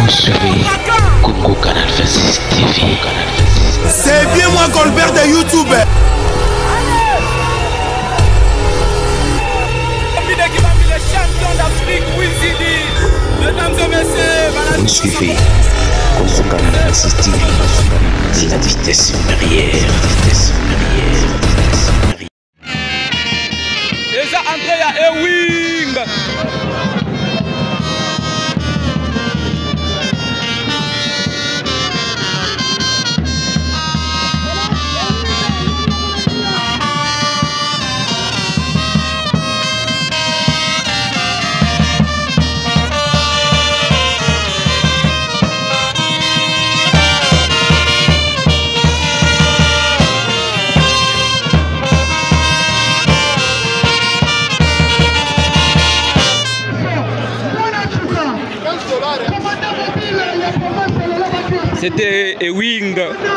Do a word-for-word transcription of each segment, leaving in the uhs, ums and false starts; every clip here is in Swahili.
suivez Congo Canal vingt-six T V. C'est bien moi Colbert de YouTube. Vous suivez Congo Canal vingt-six T V. C'est la vitesse supérieure. Vitesse supérieure. Déjà Andrea Ewing. C'était Ewing.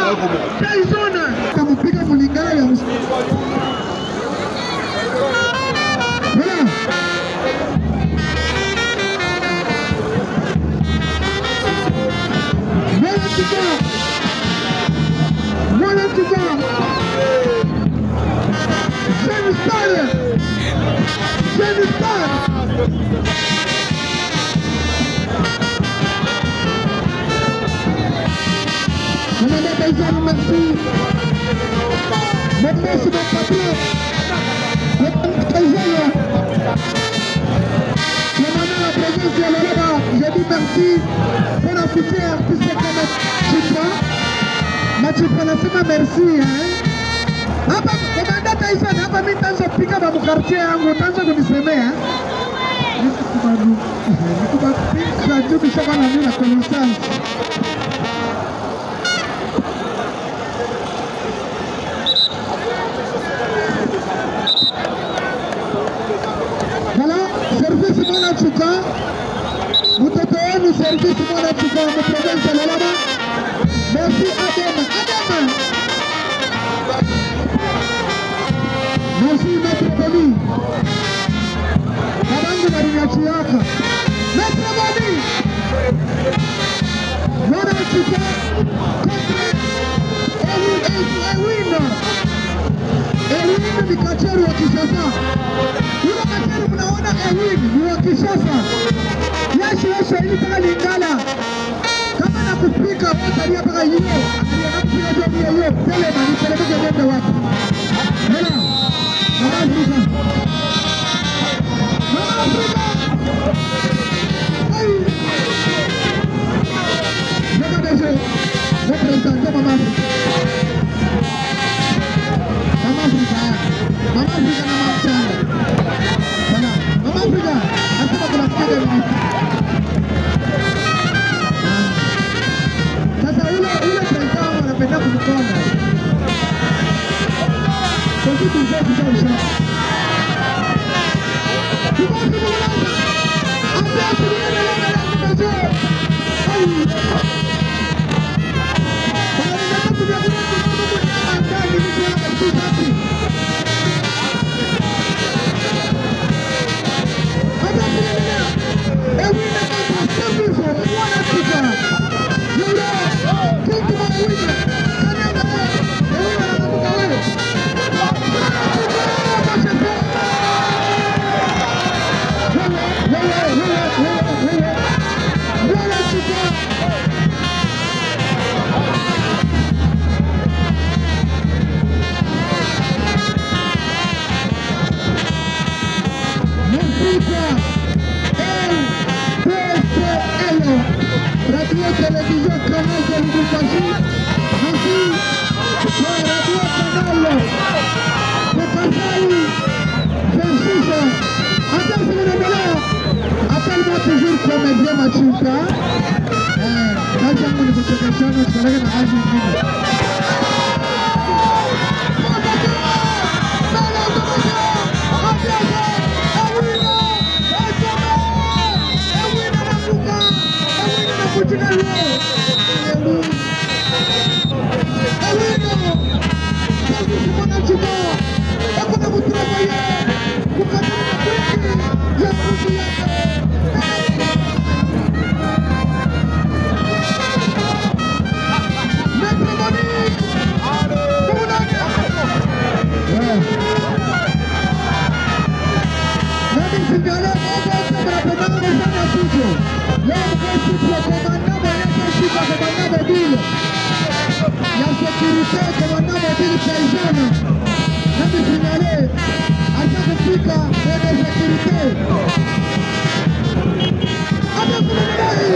Merci. Merci mon patron. La présence de Lolaba, je dis merci pour la soutien artiste comme Chipa. Ma Chipa, nasema merci. Hapa komanda Tyson, hapa mimi tanzo pika ba mkartie yangu, tanzo kunisemea. Nikubabu. Nikubabu. Sasa tu shaka na mimi na connaissance. Mtoto wenu service mwana tuka mu province ya Lolaba. Merci Adama. Adama. Merci Maître Boni. Kabangu na Rinyachiaka. Maître Boni. Mwana tuka contre Ewing. Ewing ni kacheri wa Kinshasa. Yule kacheri mnaona Ewing ni wa Kinshasa. Yashi yashi ili paka Lingala. Kama na kupika wata liya paka hiyo. Aliya na kupika jomi ya hiyo. Tele mani tele meke jende watu. Hela. Mama Afrika. Mama Afrika. Hai. Mega deje. Represente Mama Afrika. Mama Afrika. Mama Afrika na Mama Changa. Hela. Mama Afrika. Asema kuna skede mimi. Sasa ule ule president anapenda kumkonda. Kwa kitu zote za usha. Kibaki mwana. Ambia sisi na leo na mzee. Ai. Bana nataka kuja kuna mtu ndani mtu anataka kusafi. Hata kile ewe na kama safi for one Africa. Radio Télévision Canal de Lubumbashi, ainsi que Radio Canal de Kasai, vingt-six ans. Attends, c'est le numéro. Appelle-moi toujours comédien Machunka. Là, j'ai un peu de question, je vais aller dans l'Argentine. Leo mkasifu ya komandamo ya kasifu ya komandamo dile. Ya sekirite komandamo dile kaizana. Nami finale. Asa kufika kwenye sekirite. Ata finale.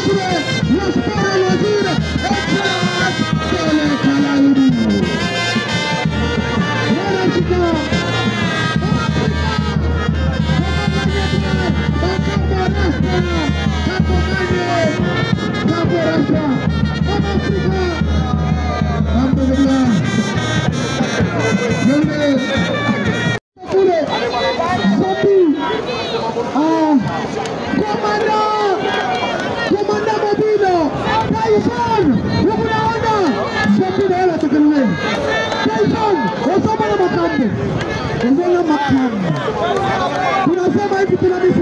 ministre wa sport et loisirs, Efrat Sele Kalaoudi. Voilà Chica. Tunasema hivi tunabisi